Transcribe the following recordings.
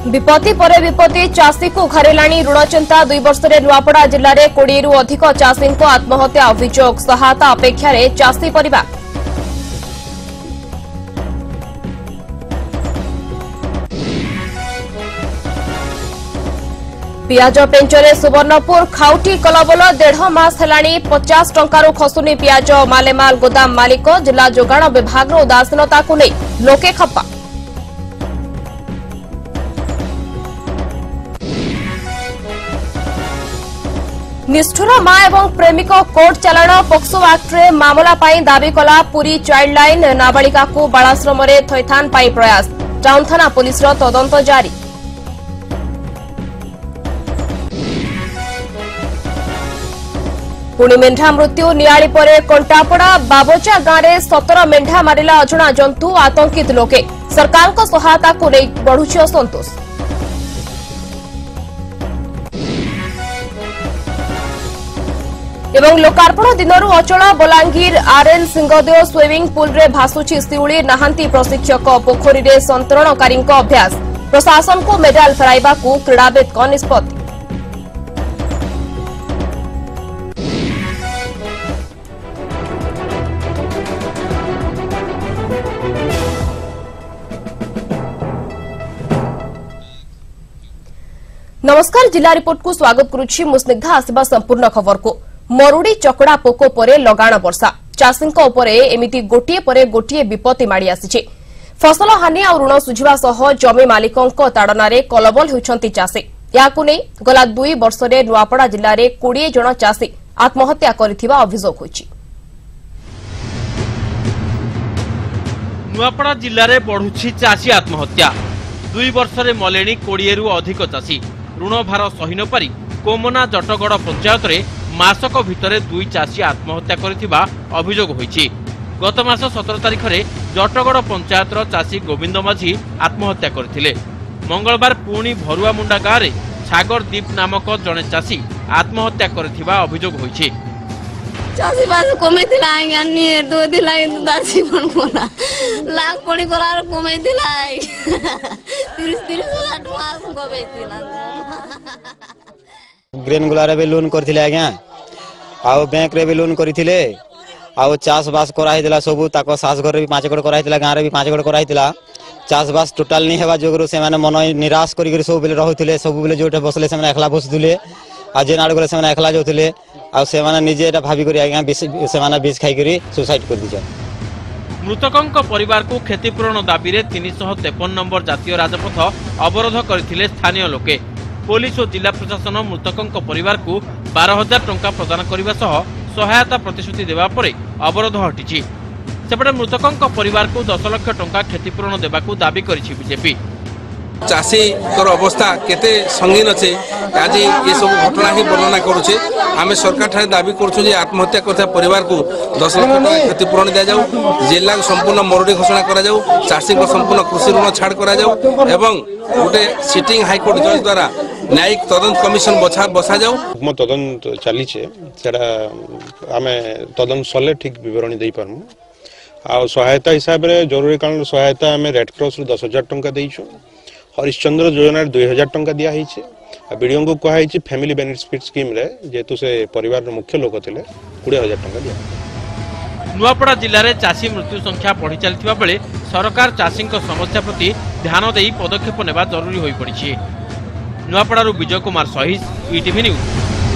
विपत्ति पर विपत्ति चाषी को घरेलाणी ऋण चिंता 2 वर्ष में नुआपड़ा जिले में 20 रु अधिक चाषी आत्महत्या अभियोग सहायता अपेक्षा चाषी परिवार। पियाज पेंचरे सुवर्णपुर खाउटी कलबल 1.5 मास हेलाणी 50 टंकारु खसुनी पियाज मालेमाल गोदाम मालिक जिला जोगाण विभाग उदासीनता को नहीं लोके खप्पा। निष्ठुर मां एवं प्रेमिक कोर्ट चालाण पक्सो एक्ट रे मामला पाई दाबी कला पुरी चाइल्ड लाइन नाबालिका को बालाश्रम रे थैथान पाई प्रयास टाउन थाना पुलिस रो तदंत जारी। पुणी मेंढा मृत्यु नियाली परे कंटापड़ा बाबोचा गांव में 17 मेंढा मारिला अजणा जंतु आतंकित लोके सरकार को सहायता को नहीं बढ़ुछि असंतोष। एवं लोकार्पण दिनरू अचल Balangir R N Singhdeo swimming pool रे भासुछि शिउली नाहांती प्रशिक्षक पोखरी रे संतरणकारी अभ्यास प्रशासन को मेडाल फेराइबा को क्रीड़ाविद को निष्पत्ति। नमस्कार जिला रिपोर्ट को स्वागत करुछि मुस्निग्धा आसिबा संपूर्ण खबर को। मरुड़ी चकड़ा पोको परे लगाण वर्षा चाषींक उपरे एमिति गोटिए परे गोटिए विपत्ति माड़ी आसिछि। फसल हानि आ ऋण सुझिबा सह जमी मालिकंक ताड़नारे कलबल होइछंती चाषी। याकु नै गला 2 वर्ष रे नुआपड़ा जिल्ला रे 20 जण चाषी आत्महत्या करिथिबा अभियोग होइछि। नुआपड़ा जिल्ला रे बढ़ुछि चाषी आत्महत्या 2 वर्ष रे मलेणी 20 रु अधिक चाषी ऋण भार सही न पारि कोमना जटगड़ पंचायत रे मासक भितरे 2 चाषी आत्महत्या करिथिबा अभियोग होइछि। गत मास 17 तारिख रे जटगड़ पंचायत रो चाषी गोविंद माझी आत्महत्या करथिले। मंगलवार पुणी भरुआ मुंडा गाँव रे सागर दीप नामक जने चाषी आत्महत्या करथिबा अभियोग होइछि। चाषी बास कमेथिला यानी 2 दिन लागे दासी मन कोना लाख कोड़ी करार कमेथिला 30 लाख मास कमेथिला ग्रेन गुलारे भी लोन करथिले आज्ञा आउ बैंक रे भी लोन करथिले आउ चाष बास करा हितला सब ताको सास घर रे भी 5 गड़ करा हितला गाँ रे भी 5 गड़ करा हितला चाष बास टोटल नहीं हेबा जोगरो से माने मन निराश करी करी सब बेले रहउथिले सब बेले जोटे बसले से माने एकला बसुथिले आ जे नाड़ गले से माने एकला जोथिले आ से माने निजे एटा भाबी करी आज्ञा से माने बीस खाई करी सुसाइड कर दिजा। मृतकंक परिवार को क्षतिपूरण दाबी रे 353 नंबर जातीय राजपथ अवरोध करथिले स्थानीय लोके। पुलिस और जिला प्रशासन मृतकंक परिवार को 12,000 टंका प्रदान करने सह सहायता प्रतिश्रुति देवा परे अवरोध हटिछि। सेपटे मृतकंक परिवार को 10 लाख टंका क्षतिपूरण देबाकू दाबी करिछि बीजेपी। चाषी अवस्था केते संगीन अच्छे आज ये सब घटना ही वर्णना करुचे आम सरकार ठारे दाबी करुँ आत्महत्या करता परिवार को 10 लाख टका क्षतिपूरण दि जाऊ जिला संपूर्ण मरुड़ी घोषणा करा जाऊ चाषी को संपूर्ण कृषि ऋण छाड़ करा जाऊ एवं गोटे सिटिंग हाईकोर्ट जज द्वारा न्यायिक तदंत कमिशन बसा जाऊ तदंत चली आम तदंत सले ठीक बरणी दे पारमु आ सहायता हिसाब रे जरूरी कारण सहायता आम रेड क्रॉस 10,000 टंका देइछु हरिश्चंद्र योजना 2,000 टंका दिया हिचे बीडीओ को कहा हिचे फैमिली बेनिफिट स्कीम रे जेतु से परिवार मुख्य लोक थिले 20,000 टंका दिया। नुआपड़ा जिल्ला रे चाषी मृत्यु संख्या बढ़ी चलथिबा बेले सरकार चाषी समस्या प्रति ध्यान देई पदक्षेप नेबा जरूरी होई पड़िछि। नुआपड़ारू विजय कुमार सहित ईटीवी न्यूज।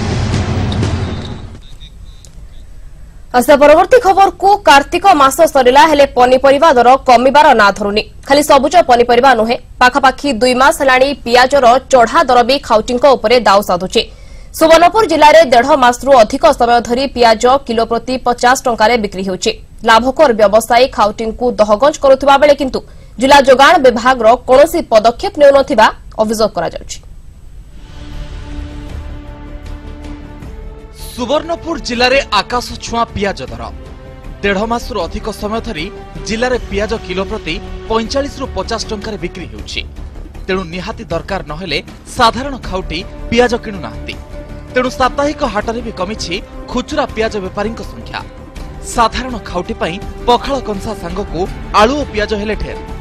परवर्ती खबर को कार्तिक मास सरिला हेले पनीपरिबा दर कमिबार ना धरुनी खाली सबुज पनीपरिबा नुहे पाखापाखी 2 मास हेलाणी पियाजर चढ़ा दर भी खाउटींक उपरे दाउ साधुछि। सुवर्णपुर जिले में 1.5 मासरू अधिक समय धरी पियाज किलो प्रति 50 टंकारे बिक्री होछि। लाभकर व्यवसायी खाउटींकु दहगंज करुथिबा बेले किंतु जिला जोगाण विभाग कौनसी पदक्षेप नेउनथिबा अभियोग करा जाउछि। सुवर्णपुर जिले में आकाश छुआ पियाज दर 1.5 मासरू अधिक समय धरी जिले में पियाज किलो प्रति 45 रु 50 टंकारे बिक्री होउछि। तेणु निहाती दरकार नहेले साधारण खाउटी पियाज किणु नाहंती। तेणु साप्ताहिक हाटरे भी कमिछि खुचुरा पियाज बेपारी संख्या। साधारण खाउटी पखाड़ कंसा सांगकू आलू और पियाज हेले ढेर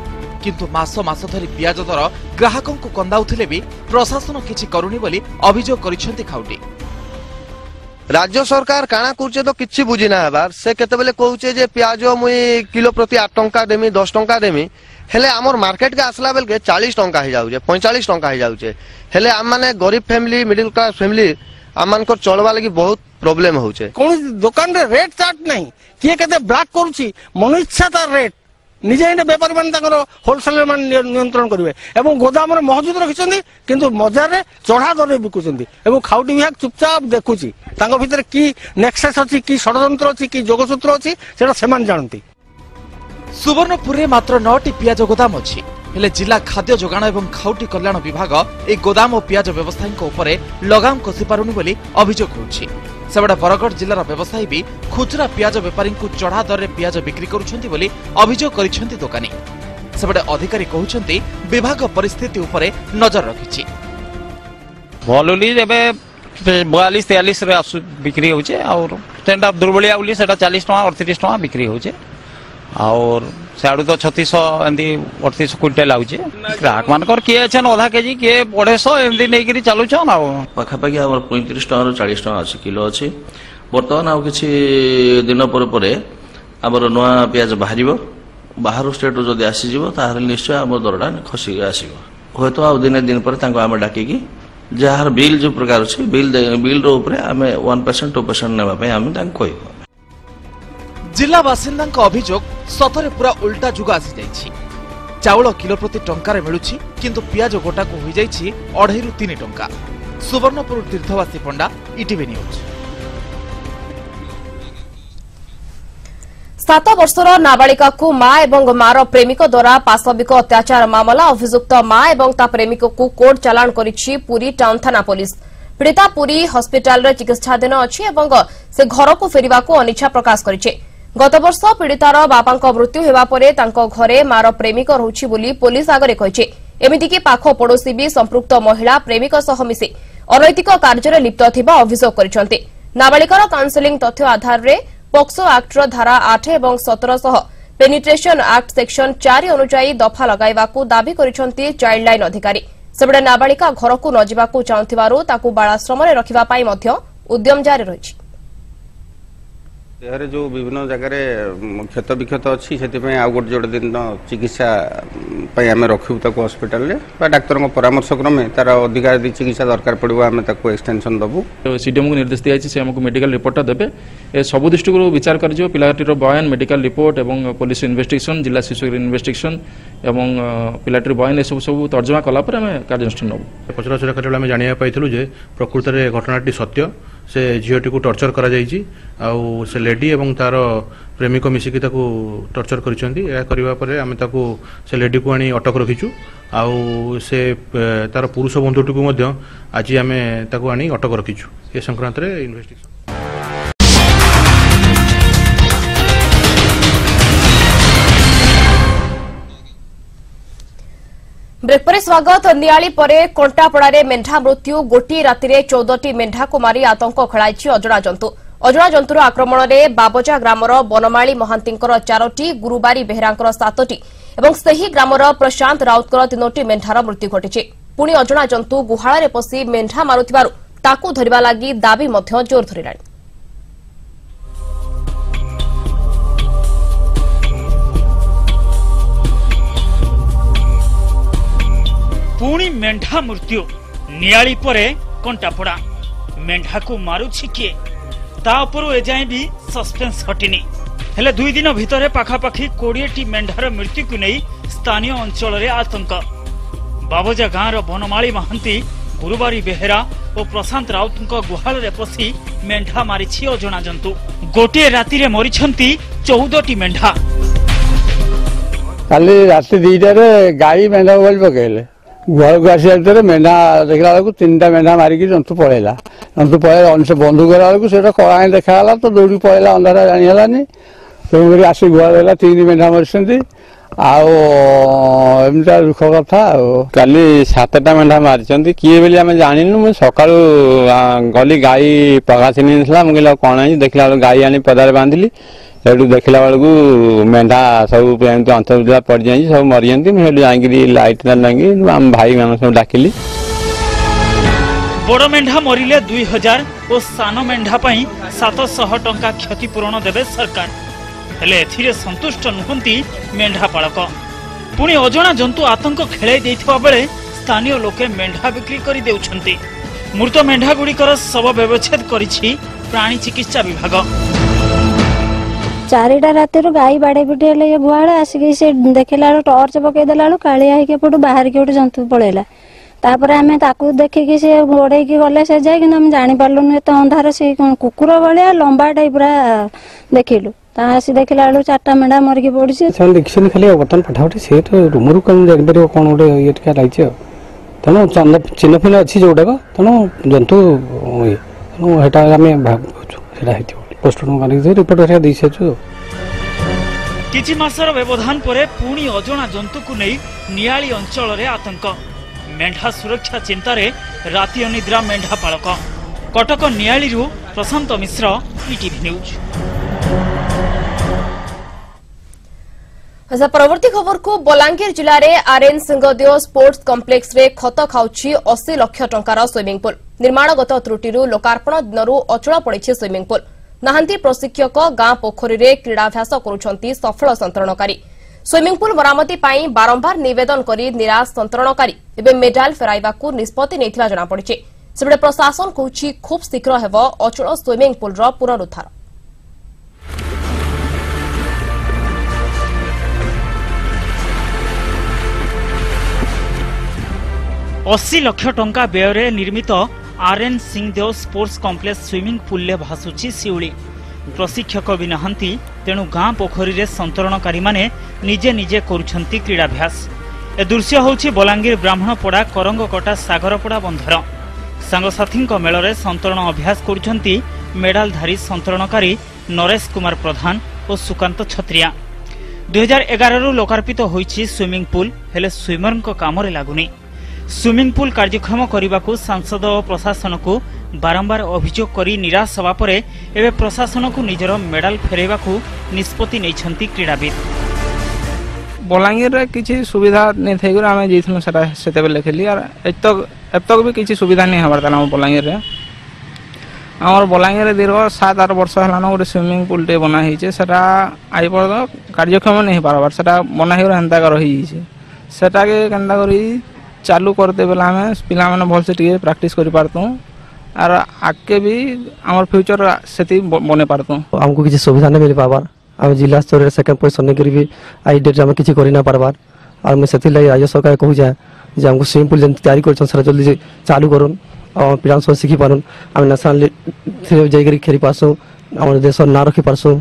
किंतु मास मास धरी पियाज दर ग्राहकों को कंदाउथिले भी प्रशासन किछि करूनी बोली अभियोग करिसेंती खाउटी। राज्य सरकार काना कुर्चे तो किछि बुझी ना हबार से केतेबेले कहूचे जे प्याज मुई किलो प्रति 8 टंका देमी 10 टंका देमी हेले हमर मार्केट के आसला बेल के 40 टंका ही जाउचे 45 टंका ही जाउचे हेले हम माने गरीब फैमिली मिडिल क्लास फैमिली आमान को चलवा लगी बहुत प्रॉब्लम होउचे। कोन दुकान रे रेट चार्ट नहीं किए केते ब्लैक करूची मन इच्छा तार रेट निजे इन व्यापारी मान ताकर होलसेलर मान नियंत्रण करिवे एवं गोदाम रे मौजूद रखिसंदी किंतु बाजार रे चढ़ा दर बिकुसंदी एवं खाउटी विभाग चुपचाप देखुची तांको भीतर की नेक्सस अछि की षडयंत्र अछि की जोगसूत्र अछि सेटा सेमान जानती। सुवर्णपुर रे मात्र 9टी पियाज गोदाम अछि हेले जिला खाद्य जोगाण एवं खाउटी कल्याण विभाग ए गोदाम और पियाज व्यवसायी उपरे लगाम कसी पारुनी बोली अभियोग होउछि। सेबडा बरगढ़ जिलार व्यवसायी भी खुचरा पियाज व्यापारी को चढ़ा दर रे पियाज बिक्री करुछंती बोली अभियोग करिसेंती दोकानी। सेबडा अधिकारी कहउछंती विभाग परिस्थिति उपरे नजर रखिछि। भलुली एबे 42-43 रे बिक्री होउछे और स्टैंड अप दुर्बलिया बोली सेटा 40 टका 38 टका बिक्री होउछे और साडू तो 3600 एंदी 38 क्विंटल आउछे। ग्राहक मानकर किए छन आधा केजी के 150 एंदी नै करी चालू छन आ पाखा पाखी हमर 35 टका रो 40 टका अछि किलो अछि। वर्तमान आ किछि दिन पर हमर नवा पियाज बाहरिबो बाहर स्टेट रो जदी आसी जिवो ताहार निश्चय हमर दरडा खसी आसीबो होय तो आ दिन पर तांको हम डाकी की जहार बिल जो प्रकार अछि बिल रो ऊपर हमें 1% 2% नेबा पे हम तांको कहबो। जिला बासिंदा अभियोग सतरे पूरा उल्टा जुग आसी जाइछि। चाउल किलो प्रति टंकार मिलुछि किंतु पियाज गोटा को होई जाइछि 2.5 ରୁ 3 टंका। Subarnapur Tirthabasi Panda ETV news. 7 वर्षर नाबालिका को मां एवं मार प्रेमिक द्वारा पाशविक अत्याचार मामला अभियुक्त मां एवं ता प्रेमिक को कोर्ट चालाण करिछि पुरी टाउन थाना पुलिस। पीड़िता पुरी हस्पिटाल रे चिकित्साधीन अछि एवं से घर को फेरिबा को अनिच्छा प्रकाश करिछि। गत वर्ष पीड़ितार बापांक मृत्यु हेबा परे तांको घरे मार प्रेमिक रहुछि बोली पुलिस आगरे कहिछि। एमितिकी पाख पड़ोशी भी संपृक्त महिला प्रेमिक सह मिसी अनैतिक कार्य लिप्त थिबा अभियोग करिसंती। नाबालिकार काउंसिलिंग तथ्य आधार रे पॉक्सो एक्ट धारा 8 एवं 17 सह पेनिट्रेशन एक्ट सेक्शन 4 अनुसार दफा लगाइबाकू दाबी करिसंती चाइल्ड लाइन अधिकारी। सेबडे नाबालिका घर को न जिबाकू चाहुथिबारु ताकू बालाश्रम रे रखिबा पाई मध्य उद्यम जारी रहिछि। देहरे जो विभिन्न जगह क्षत विक्षत अच्छी से गोटे जोड़े दिन चिकित्सा आम रखू हस्पिटाल डाक्तर परामर्श क्रमे तार अधिक चिकित्सा दरकार पड़ो आम एक्सटेंशन दबू। सीडीएम को निर्देश दिखाई से आमको मेडिकल रिपोर्ट देवे ए सब दृष्टि विचार कर पिलाटीर बयान मेडिकल रिपोर्ट एवं पुलिस इन्वेस्टिगेशन जिला शिशु इन्वेस्टिगेशन एवं पिलाटीर बयान ए सब तर्जमा कलापर आम कार्यानुष्ठान नबू। पचराउचरा करेला आम जानिया पाइथिलु जे प्रकृत रे घटनाटी सत्य से झीटी को टर्चर करा जायछि आउ से लेडी एवं तार प्रेमिक मिसिकी ताकू टर्चर करिसेंती। या करिवा परे आमे ताकू से लेडी को आनी अटक रखिछु आउ से तार पुरुष बंधुटी को मध्य आज आमे ताकू आनी अटक रखिछु। ए संक्रांत रे इन्वेस्टिगेशन ब्रेक पर स्वागत। नियाली परे कंटापड़ा मेढा मृत्यु गोटी राति 14टी मेढा को मारी आतंक खेलाई अजଣା जंतु। अजଣା जंतुर आक्रमण में बाबजा ग्रामर बनमाली महांतींकर 4टी गुरुबारी बेहेरांकर 7टी और सही ग्रामर प्रशांत राउतकर 3टी मेढार मृत्यु घटी। पुणी अजଣା जंतु गुहाल पशि मेढा मारुथिबारु ताकू धरिबा लागि दाबी मध्य जोर धरिलाଣି। पुणी मेढा मृत्यु नियाली परे कंटापड़ा मेढा को मारुछि किए ता उपरु एजाए भी सस्पेंस हटिनी। हेले 2 दिन भितर पाखापाखी 20टी मेढार मृत्यु को नहीं स्थानीय अंचल रे आतंक। बाबजा गाँव बनमाली महांती गुरुबारी बेहेरा और प्रशांत राउत गुहाल रे पशि मेढा मारिछि अजଣା जंतु। गोटे राति रे मरिछंती 14टी मेढा। काली राति 2टारे गाई मेढा बोल पकेले घर को आसा मेढा देखला बेलू 3टा मेढा मारिकी जंतु पलैला। जंतु पलैला से बंधु गला बेलू से कला देखाला तो दौड़ी पलैला अंधारा जानी हेलानी तेणुक आसी गुआ देला 3 मेढा मरी एमती दुख कथा काली 7टा मेढा मारी किए बोली आम जानिनु मुझे सका गली गाई पगासिनी मुझे कौन है देखला गाई आनी पदार बांधिली सेठू देखला बेलू मेढा सब अंतर्जा पड़ जाए सब मरी जाती मुझे जाकि लाइट लगी आम भाई मान सब डाकिली बड़ मेढा मरिले 2000 और सान मेढा 700 टंका क्षतिपूरण देवे सरकार हेले एथिरे संतुष्ट नुहंती मेढा पालक पुणी अजणा जंतु आतंक खेलाई देथिबा बेले स्थानीय लोके मेढा बिक्री करि देउछंती मृत मेढा गुड़िकर शव व्यवच्छेद करिछि प्राणी चिकित्सा विभाग 4टा रात गाई बाड़े पिटी हेले ये गुआल आसिक से देखला टर्च पकईदेला कालिया होके पटू बाहर के गोटे जंतु पलैला तापर आमे ताकू देखिकी से गोड़े गले से जाए कि जानी पार्लुन एत अंधार से कुकुर भाया लंबा टाइप देखिलु आसी देखला 4टा मेढा मरिकी पड़ी देखी खाली बर्तमान पठापटे सी तो रूम कौन जापर कौन गोटे ये लगी तेणु चिन्ह फिन्ह अच्छी जोटाक तेणु जंतु ये तेणु पोस्टमार्टम रिपोर्ट दे सारी किछि मासर व्यवधान परे पुणी अजणा जंतु को नहीं नियाली अंचल रे आतंक मेढा सुरक्षा चिंतारे राति अनिद्रा मेढा पालक कटक नियाली प्रशांत मिश्र ETV न्यूज। परवर्ती खबर को बलांगीर जिले में आरएन सिंहदेव स्पोर्ट्स कॉम्प्लेक्स रे खत खाउछि 80 लाख टंकार स्विमिंग पूल निर्माणगत त्रुटिरु लोकार्पण दिनरू अचल पड़ी स्विमिंग पूल नाहांती प्रशिक्षक गां पोखरी रे क्रीडाभ्यास करुछंती सफल संतरणकारी स्विमिंग पूल मरामती पाई बारंबार निवेदन करी निराश संतरणकारी एबे मेडाल फेराइबाकू निष्पत्ति नेथिबा जणा पड़िछि सेबडे प्रशासन कहूछि खूब शीघ्र हेबो अचल स्विमिंग पूल रो पुनरुद्धार। 80 लाख टंका व्यय निर्मित R N Singhdeo sports complex swimming pool ले भासुची शिउली प्रशिक्षक भी नहांती तेणु गां पोखरी रे संतरणकारी माने निजे निजे करुछंती क्रीडाभ्यास ए दृश्य होछि बलांगीर ब्राह्मणपड़ा करंगकटा सागरपड़ा बंधर सांगसाथी मेल संतरण अभ्यास करुछंती मेडालधारी संतरणकारी नरेश कुमार प्रधान और सुकांत छत्रिया 2011 रु लोकार्पित होइछि स्विमिंग पूल हेले स्विमर काम लागुनी स्विमिंग पूल कार्यक्षम करने को सांसद और प्रशासन को बारंबार अभियोग करी निराश हवा परे एवं प्रशासन को निजर मेडाल फेरैबा को निष्पत्ति नैछंती क्रीडाविद। बलांगीर रे किछि सुविधा नै थै गुर आमे जेथन सेटा सेते बेले खेली और एतक भी किछि सुविधा नै हबार ताना बलांगीर रे हमर बलांगीर रे दीर्घ 7-8 वर्ष हलानो गोटे स्विमिंग पूल टे बना हिचे सेटा आइ पर कार्यक्षम नै पारबार सेटा बना हिर हंता कर रही छै सेटा के कंदा करी चालू करते बेला आम पिला माने भल से टिके प्रैक्टिस करि पारतु और आगे भी आम फ्यूचर से बने पारतु हमको किसी सुविधा नहीं मिल पाबार आम जिला स्तर सेकेंड पोजिशन नहीं करी आई डेट आम किसी कर पारबार और मुझे से राज्य सरकार कहूँ जे हमको स्विमिंग पूल जन तैयारी कर जल्दी चालू करूँ और पिला सब शिखी पारूँ आम नेशनल जाकर खेली पार्सु आम देश ना रखी पार्सु।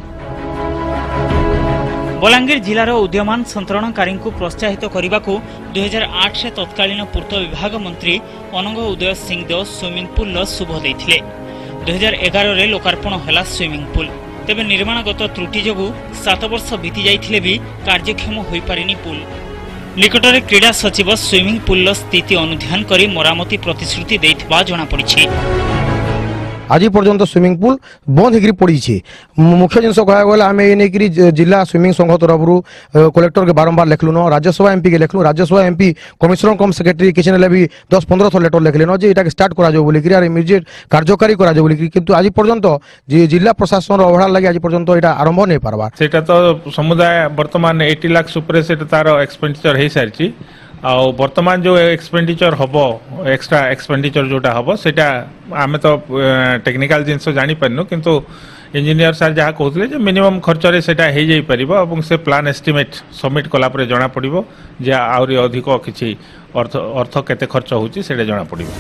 बलांगीर जिलार उद्यमान संतरणकारी को प्रोत्साहित करने को 2008 से तत्कालीन पूर्त विभाग मंत्री अनंग उदय सिंहदेव स्विमिंग पूल शुभ देते 2011 रे लोकार्पण है स्विमिंग पूल तेबे निर्माणगत त्रुटि जोगु 7 वर्ष बीती जाइथिले भी कार्यक्षम होई पारिनी पूल निकटरे क्रीड़ा सचिव स्विमिंग पूल स्थिति अनुध्यान करी मरामती प्रतिश्रुति देथिबा जणा पड़िछि। आज पर्यंत स्विमिंग पूल बंद होकर पड़ी मुख्य जिन कहला आम ये जिला स्विमिंग संघ तरफ कलेक्टर के बारंबार लिखलुन राज्यसभा एमपी के लिखलु Rajya Sabha MP commissioner cum secretary किसी ने भी 10-15 थर लेटर लिखलेन जे ये स्टार्ट कर इमिडिएट कार्यकारी किंतु आज पर्यंत जिला प्रशासन अवहेला लगे आज पर्यंत यहाँ आरंभ नहीं पार्बा सेटा तो समुदाय बर्तमान 80 लाख सुपर से तार एक्सपेंडिचर हो सारी आउ वर्तमान जो एक्सपेंडिचर हम एक्स्ट्रा एक्सपेंडिचर जोटा हम सेटा आमे तो टेक्निकल जिनस जानी पारनु किंतु इंजीनियर सर जहाँ कहते मिनिमम खर्च रे सेटा हो जाई परिबो एवं से प्लान एस्टिमेट सबमिट कला परे जना पड़िबो जे आउरी अधिक किछि अर्थ केते खर्च होउची सेटा जना पड़िबो।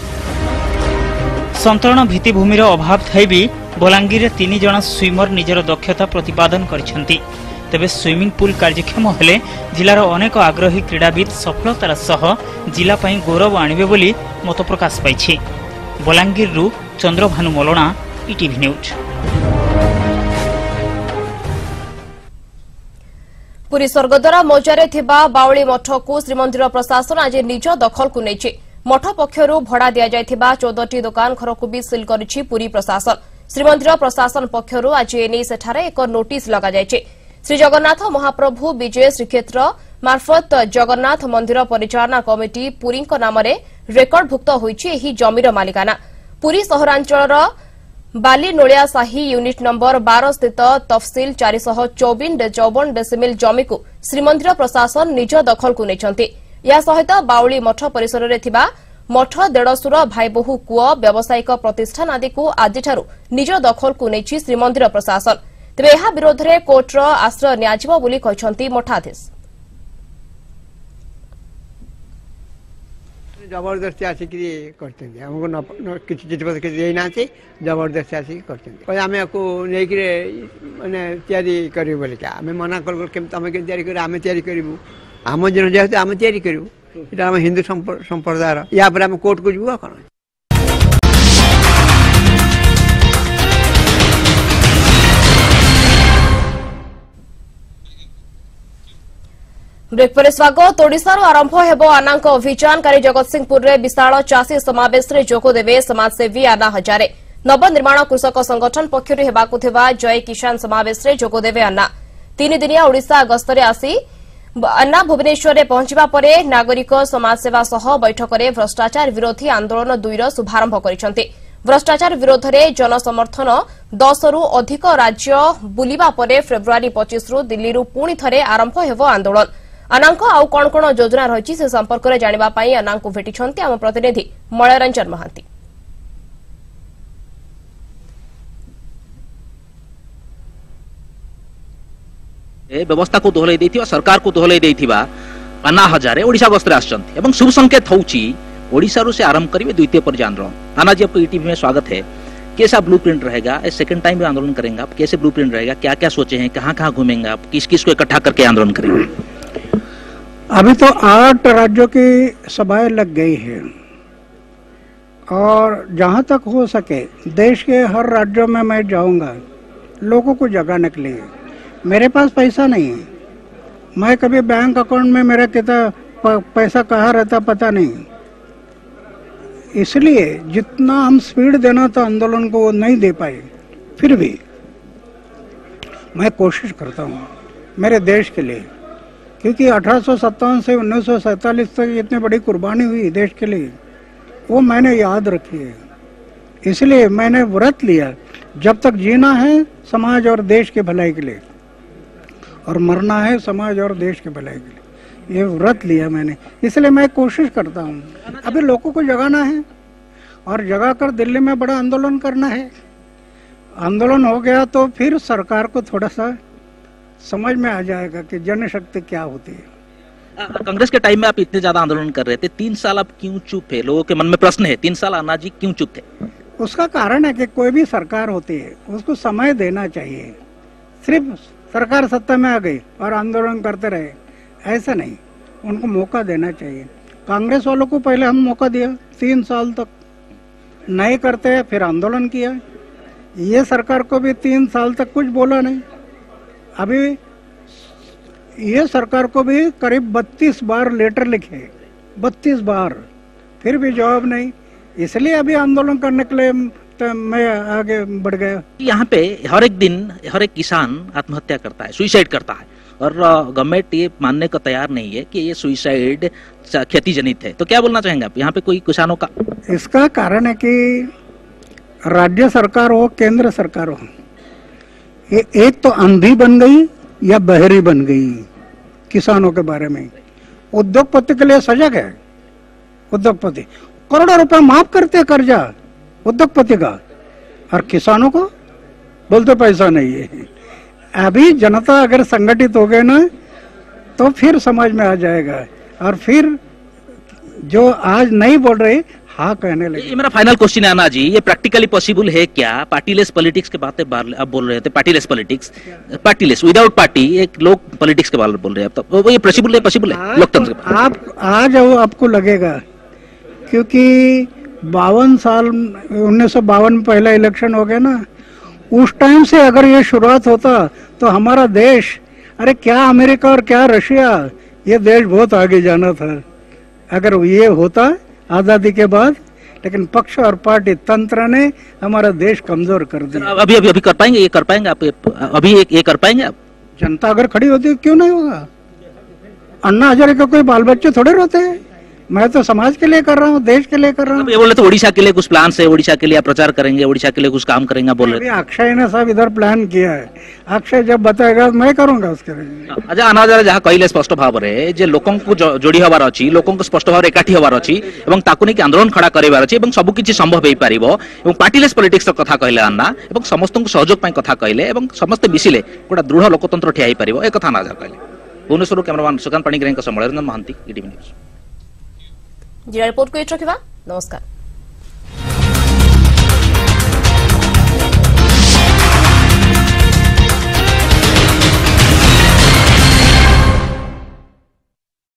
संतरण भित्तिभूमिर अभाव थाई भी बलांगीर 3 जण स्विमर निजर दक्षता प्रतिपादन करिसेंती तेबे स्विमिंग पूल कार्यक्षम हेले जिलार अनेक आग्रही क्रीडाविद सफलतार सह जिला पई गौरव आनिबे बोली मत प्रकाश पाइछि। बलांगीर रु चंद्रभानु मलणा ETV न्यूज। पुरी स्वर्गद्वार मौजारे थिबा बाउली मठ को श्रीमंदिर प्रशासन आज निज दखल को नहीं मठ पक्षर भड़ा दि जाइथिबा 14टी दुकान घर को भी सिल करिछि पुरी प्रशासन। श्रीमंदिर प्रशासन पक्षर आज एने सेठारे एक नोटिस लगा जाइछि। श्री जगन्नाथ महाप्रभु विजय श्रीक्षेत्र मार्फत जगन्नाथ मंदिर परिचालना कमिटी पुरी नाम रेकर्डभुक्त होइछि एही जमीर मालिकाना। पुरी सहरांचल बाली नोलिया साही यूनिट नंबर 12 स्थित तफसिल 454 डेसिमिल जमी को श्रीमंदिर प्रशासन निज दखल को नहीं। या सहित बाउली मठ परिसर में थिबा मठ देड़सुर भाई बहु कूଅ व्यावसायिक प्रतिष्ठान आदि को आज निज दखल को नहीं श्रीमंदिर प्रशासन। तेज यह विरोध में कोर्टर आश्रय नियाजिबो बोली कहछंती मठाधीश। जबरदस्ती आसिक किसी चिठपत्र किसी देना जबरदस्ती आसिक आम मैंने तैयारी करूँ बोल आम मना कर तुम तैयारी आम तैयारी करूँ आम जन जेहतु आम तैयारी करूँ ये आम हिंदू संप्रदायर या आम कोर्ट को जीव कौन। ब्रेक पर स्वागत। ओडिशार आरंभ हेबो आनांक अभियान कारी जगतसिंहपुर रे विशाल चाषी समावेश रे जोगदेवे समाजसेवी आना हजारे। नवनिर्माण कृषक संगठन पक्षर हेबाकु थिबा जय किसान समावेश रे जोगदेवे आना। 3 दिनिया ओडिशा गस्तरे आसी अन्ना भुवनेश्वर रे पहुंचबा परे नागरिक समाजसेवा सह बैठक रे भ्रष्टाचार विरोधी आंदोलन 2 रो शुभारंभ करिसंती। भ्रष्टाचार विरोध में जनसमर्थन 10 रु अधिक राज्य बुलिबा परे फेब्रुआरी 25 रु दिल्ली रु पुणी थरे आरंभ हेबो आंदोलन। आनांक आउ कौन कौन योजना रही से संपर्क में जानापी आना भेटी आम प्रतिनिधि मलयरंजन महांती। व्यवस्था को दोहलाई देथिबा सरकार को दोहलाई देथिबा अन्ना हजारे ओडिशा गस्तरे आछंती एवं शुभ संकेत होउची ओडिशा रु से आरंभ करिवे द्वितीय पर्याय आंदोलन। ताना जी आपको ईटीवी में स्वागत है। कैसा ब्लूप्रिंट रहेगा, सेकंड टाइम भी आंदोलन करेंगे आप, कैसे ब्लूप्रिंट रहेगा, क्या क्या सोचे हैं, कहाँ घूमेंगे आप, किस किस को इकट्ठा करके आंदोलन करेंगे? अभी तो 8 राज्यों की सभाएं लग गई है और जहां तक हो सके देश के हर राज्यों में मैं जाऊंगा लोगों को जगाने के लिए। मेरे पास पैसा नहीं है, मैं कभी बैंक अकाउंट में मेरा कितना पैसा कहाँ रहता पता नहीं, इसलिए जितना हम स्पीड देना था आंदोलन को वो नहीं दे पाए। फिर भी मैं कोशिश करता हूँ मेरे देश के लिए, क्योंकि 1857 से 1947 तक इतनी बड़ी कुर्बानी हुई देश के लिए, वो मैंने याद रखी है। इसलिए मैंने व्रत लिया जब तक जीना है समाज और देश के भलाई के लिए और मरना है समाज और देश के भलाई के लिए, ये व्रत लिया मैंने। इसलिए मैं कोशिश करता हूँ अभी लोगों को जगाना है और जगाकर दिल्ली में बड़ा आंदोलन करना है। आंदोलन हो गया तो फिर सरकार को थोड़ा सा समझ में आ जाएगा कि जनशक्ति क्या होती है। कांग्रेस के टाइम में आप इतने ज्यादा आंदोलन कर रहे थे, 3 साल आप क्यों चुप थे? लोगों के मन में प्रश्न है, 3 साल अन्ना जी क्यों चुप थे? उसका कारण है कि कोई भी सरकार होती है उसको समय देना चाहिए। सिर्फ सरकार सत्ता में आ गई और आंदोलन करते रहे ऐसा नहीं, उनको मौका देना चाहिए। कांग्रेस वालों को पहले हम मौका दिया, 3 साल तक नहीं करते फिर आंदोलन किया। ये सरकार को भी 3 साल तक कुछ बोला नहीं। अभी ये सरकार को भी करीब 32 बार लेटर लिखे, 32 बार, फिर भी जवाब नहीं। इसलिए अभी आंदोलन करने के लिए तो मैं आगे बढ़ गया। यहाँ पे हर एक दिन हर एक किसान आत्महत्या करता है, सुइसाइड करता है और गवर्नमेंट ये मानने को तैयार नहीं है कि ये सुइसाइड खेती जनित है। तो क्या बोलना चाहेंगे आप यहाँ पे कोई किसानों का? इसका कारण है कि राज्य सरकार हो केंद्र सरकार हो, एक तो अंधी बन गई या बहरी बन गई किसानों के बारे में। उद्योगपति के लिए सजग है, उद्योगपति करोड़ों रुपए माफ करते कर्जा उद्योगपति का, और किसानों को बोलते पैसा नहीं है। अभी जनता अगर संगठित हो गए ना तो फिर समझ में आ जाएगा, और फिर जो आज नहीं बोल रहे हाँ कहने लगे। ये मेरा फाइनल क्वेश्चन है अन्ना जी, ये प्रैक्टिकली पॉसिबल है क्या? पार्टीलेस पॉलिटिक्स के बातें अब बोल रहे थे, partyless politics, partyless without party, एक लोग पॉलिटिक्स के बारे में बोल रहे हैं, तो ये पॉसिबल है लोकतंत्र के? आप आ जाओ, आपको लगेगा, क्योंकि 52 साल 1952 में पहला इलेक्शन हो गया ना, उस टाइम से अगर ये शुरुआत होता तो हमारा देश अरे क्या अमेरिका और क्या रशिया, ये देश बहुत आगे जाना था अगर ये होता आजादी के बाद, लेकिन पक्ष और पार्टी तंत्र ने हमारा देश कमजोर कर दिया। अभी अभी अभी कर पाएंगे, ये कर पाएंगे आप, अभी ये कर पाएंगे आप? जनता अगर खड़ी होती क्यों नहीं होगा? अन्ना हजारे का कोई बाल बच्चे थोड़े रोते हैं। मैं तो समाज के लिए कर रहा हूँ, देश के लिए कर रहा हूँ। ये बोले तो ओडिशा के लिए कुछ प्लान है, ओडिशा के लिए आप प्रचार करेंगे, ओडिशा के लिए कुछ काम करेंगे बोल रहे। अक्षय ने सब इधर प्लान किया है, अक्षय जब बताएगा मैं करूंगा उसके लिए। अच्छा अन्ना हजारे जहाँ कहले स्पष्ट भाव में जे लोकों को जोड़ी हबार अच्छी, लोकों को स्पष्ट भाव एकाठी हबार अच्छी एवं ताकू नहीं आंदोलन खड़ा करार अच्छी, सब किसी संभव हो पार और पार्टीलेस पॉलिटिक्स कथा कहले अन्ना और समस्त सहयोग कथा कहले और समस्ते मिसिले गोटे दृढ़ लोकतंत्र ठिया हो पार, एक कथा अन्ना हजारे कहले। भुवनेश्वर कैमरामैन सुकांत पाणिग्राही समूह महांती, ETV न्यूज। जिला रिपोर्ट को रखा। नमस्कार।